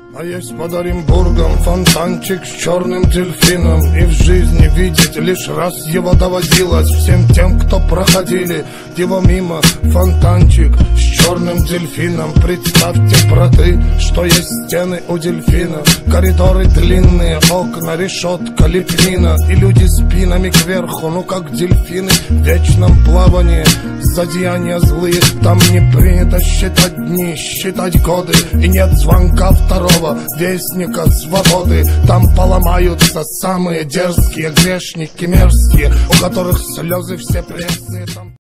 А есть под Оренбургом фонтанчик с черным дельфином, и в жизни видеть лишь раз его доводилось всем тем, кто проходили его мимо. Фонтанчик с черным дельфином. Представьте, браты, что есть стены у дельфина, коридоры длинные, окна, решетка, лепнина, и люди спинами кверху, ну как дельфины в вечном плавании. За деяния злые там не принято считать дни, считать годы, и нет звонка второго вестника свободы. Там поломаются самые дерзкие грешники мерзкие, у которых слезы все пресные.